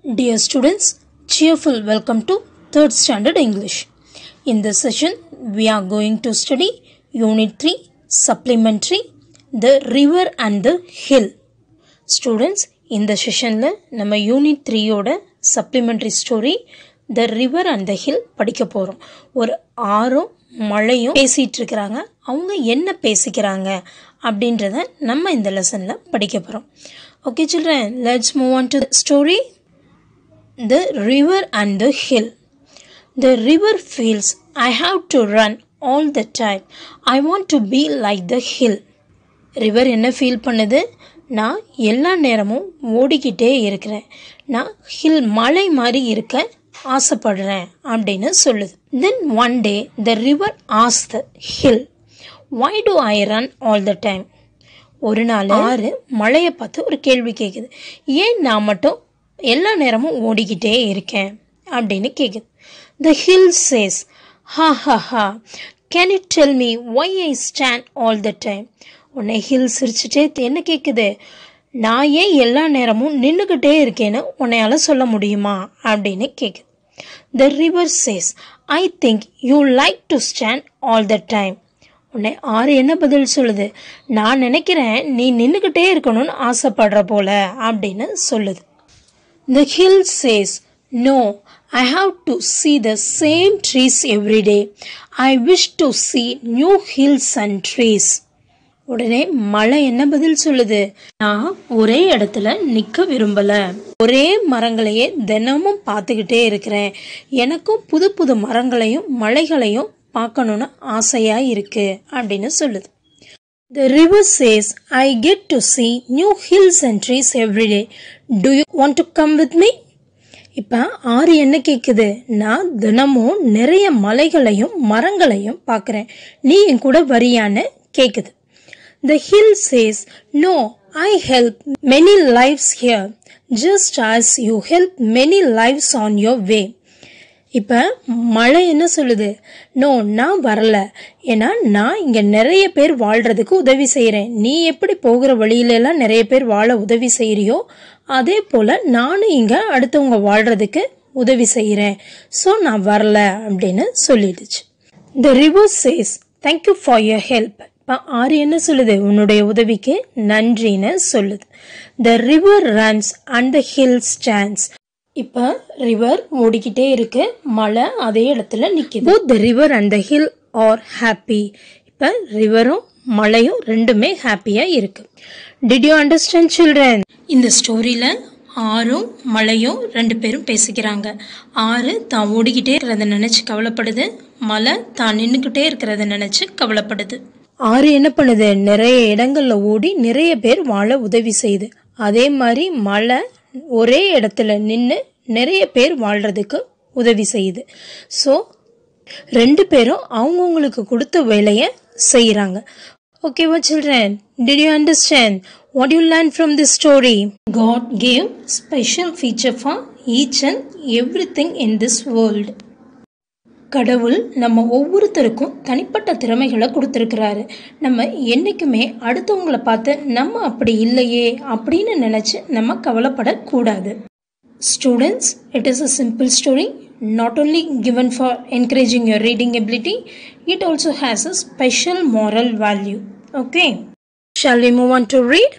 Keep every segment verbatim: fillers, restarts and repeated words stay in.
Dear students, cheerful welcome to third Standard English. In this session, we are going to study Unit three, Supplementary, The River and the Hill. Students, in the session, நம்ம Unit three ஓட Supplementary Story, The River and the Hill படிக்க போறோம். ஒரு ஆறும் மழையும் பேசிட்டு இருக்காங்க. அவங்க என்ன பேசிக்கிறாங்க அப்படின்றத நம்ம இந்த லெசன்ல படிக்க போறோம். Okay children, let's move on to the story. The river and the hill. The river feels I have to run all the time. I want to be like the hill. River என்ன feel பண்ணுது? நான் எல்லா நேரமும் ஓடிக்கிட்டே இருக்கிறேன். நான் hill மலை மாதிரி இருக்க ஆசைப்படுறேன் அப்படின்னு சொல்லுது. Then one day the river asked the hill, why do I run all the time? ஒரு நாள் ஆறு மழையை பார்த்து ஒரு கேள்வி கேட்குது. ஏன் நான் மட்டும் எல்லா நேரமும் ஓடிக்கிட்டே இருக்கேன் அப்படின்னு கேட்குது. The hill says, ha ha ha, can you tell me why I stand all the time? உன்னை ஹில் சிரிச்சுட்டே என்ன கேட்குது? நான் ஏன் எல்லா நேரமும் நின்றுக்கிட்டே இருக்கேன்னு உன்னையால சொல்ல முடியுமா அப்படின்னு கேட்குது. The river says, I think you like to stand all the time. உன்னை ஆறு என்ன பதில் சொல்லுது? நான் நினைக்கிறேன் நீ நின்றுக்கிட்டே இருக்கணும்னு ஆசைப்படுற போல அப்படின்னு சொல்லுது. The hill says, no, I have to see the same trees every day. I wish to see new hills and trees. உடனே மழை என்ன பதில் சொல்லுது? நான் ஒரே இடத்துல நிக்க விரும்பல. ஒரே மரங்களையே தினமும் பார்த்துக்கிட்டே இருக்கிறேன். எனக்கும் புது புது மரங்களையும் மலைகளையும் பார்க்கணும்னு ஆசையா இருக்கு அப்படின்னு சொல்லுது. The river says, I get to see new hills and trees every day. Do you want to come with me? இப்ப ஆறு என்ன கேக்குது? நான் தினமும் நிறைய மலைகளையும் மரங்களையும் பார்க்கிறேன். நீ என் கூட வரியான்னு கேக்குது. The hill says, no, I help many lives here, just as you help many lives on your way. இப்ப மழை என்ன சொல்லுது? நோ, நான் வரல. ஏன்னா நான் இங்க நிறைய பேர் வாழ்றதுக்கு உதவி செய்யறேன். நீ எப்படி போகிற வழியில எல்லாம் நிறைய பேர் வாழ உதவி செய்யறியோ அதே போல நானும் இங்க அடுத்தவங்க வாழ்றதுக்கு உதவி செய்யறேன். சோ நான் வரல அப்படின்னு சொல்லிடுச்சு. The river says, thank you for your help. இப்ப ஆறு என்ன சொல்லுது? உன்னுடைய உதவிக்கு நன்றின்னு சொல்லுது. The river runs and the hill stands. இப்ப ரிவர் ஓடிக்கிட்டே இருக்கு, மழை அதே இடத்துல நிக்குது. Both the river and the hill are happy. இப்ப ரிவரும் மழையும் ரெண்டுமே ஹாப்பியா இருக்கு. Did you understand children? இந்த ஸ்டோரியில ஆறும் மழையும் ரெண்டு பேரும் பேசிக்கிறாங்க. ஆறு தான் ஓடிக்கிட்டே இருக்கிறத நினைச்சு கவலைப்படுது, மழை தான் நின்னுக்கிட்டே இருக்கிறத நினைச்சு கவலைப்படுது. ஆறு என்ன பண்ணுது? நிறைய இடங்கள்ல ஓடி நிறைய பேர் வாழ உதவி செய்யுது. அதே மாதிரி மழை ஒரே இடத்துல நின்று நிறைய பேர் வாழ்றதுக்கு உதவி செய்யுது. ஸோ ரெண்டு பேரும் அவங்கவுங்களுக்கு கொடுத்த வேலையை செய்யறாங்க. ஓகேவா children? Did you understand what you learned from this story? God gave special feature for each and everything in this world. கடவுள் நம்ம ஒவ்வொருத்தருக்கும் தனிப்பட்ட திறமைகளை கொடுத்துருக்கிறாரு. நம்ம என்னைக்குமே அடுத்தவங்களை பார்த்து நம்ம அப்படி இல்லையே அப்படின்னு நினைச்சு நம்ம கவலைப்படக்கூடாது. Students, it is a simple story, not only given for encouraging your reading ability, it also has a special moral value. Okay, shall we move on to read?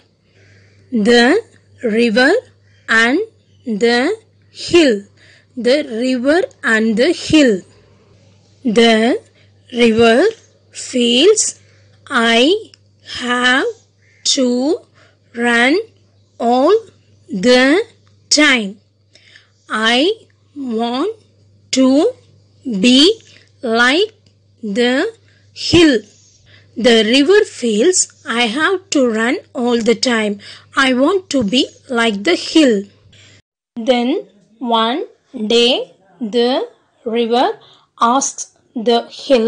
The river and the hill. The river and the hill. The river feels I have to run all the time. I want to be like the hill. The river feels I have to run all the time. I want to be like the hill. Then one day the river asks the hill,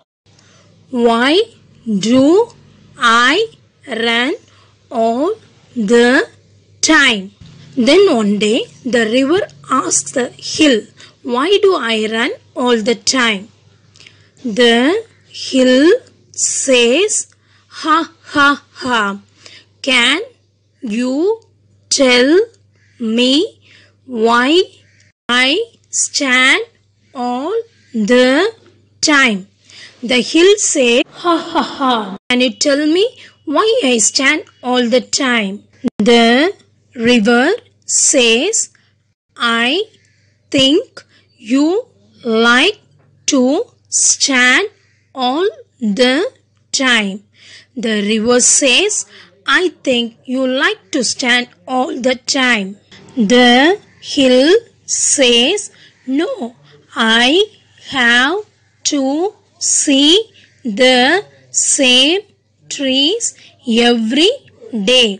why do I run all the time? Then one day the river asks the hill, why do I run all the time? The hill says, ha ha ha, can you tell me why I stand all the time. The hill says, ha ha ha. Can you tell me why I stand all the time? The river says, I think you like to stand all the time. The river says, I think you like to stand all the time. The hill says, no, I have to see the same trees every day.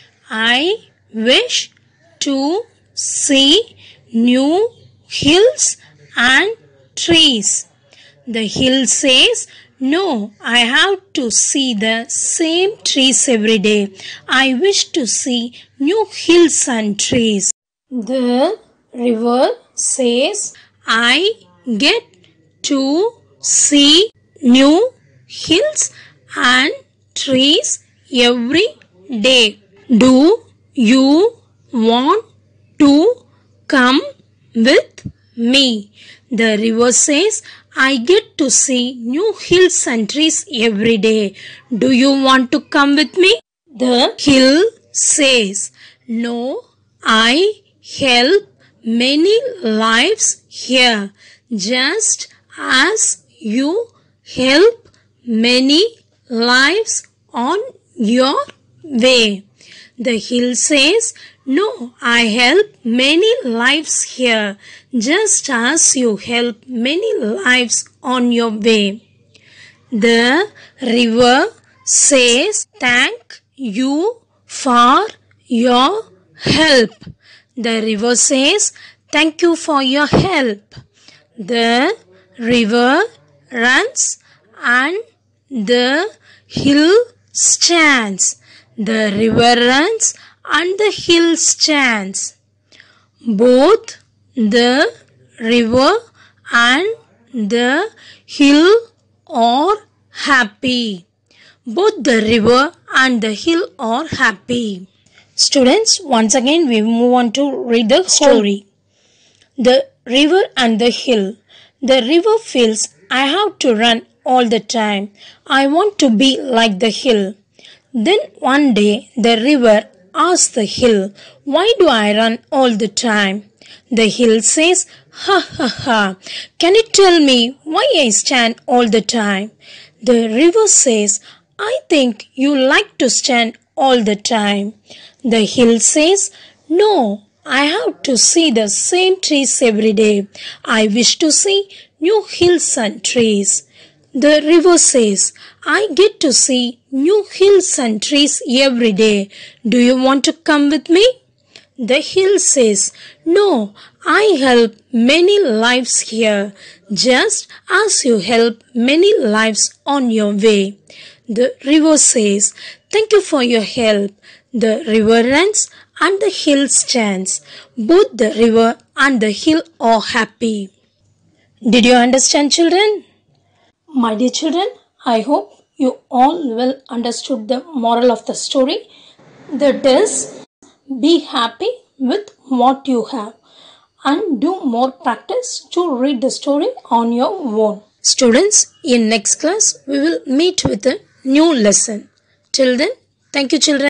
I wish to see new hills and trees. The hill says, no, I have to see the same trees every day. I wish to see new hills and trees. The river says, I get to see new hills and trees every day. Do you want to come with me? The river says, I get to see new hills and trees every day. Do you want to come with me? The hill says, no, I help many lives here, just as you help many lives on your way. The hill says, no, I help many lives here, just as you help many lives on your way. The river says, thank you for your help. The river says, thank you for your help. The river runs and the hill stands. The river runs and the hill stands. Both the river and the hill are happy. Both the river and the hill are happy. Students, once again we move on to read the story. The river and the hill. The river feels I have to run all the time. I want to be like the hill. Then one day the river asked the hill, why do I run all the time? The hill says, ha ha ha, can you tell me why I stand all the time? The river says, I think you like to stand all the time. The hill says, no, I have to see the same trees every day. I wish to see new hills and trees. The river says, I get to see new hills and trees every day. Do you want to come with me? The hill says, no, I help many lives here, just as you help many lives on your way. The river says, thank you for your help. The river runs and the hill stands. Both the river and the hill are happy. Did you understand, children? My dear children, I hope you all well understood the moral of the story. That is, be happy with what you have and do more practice to read the story on your own. Students, in next class we will meet with a new lesson. Till then, thank you children.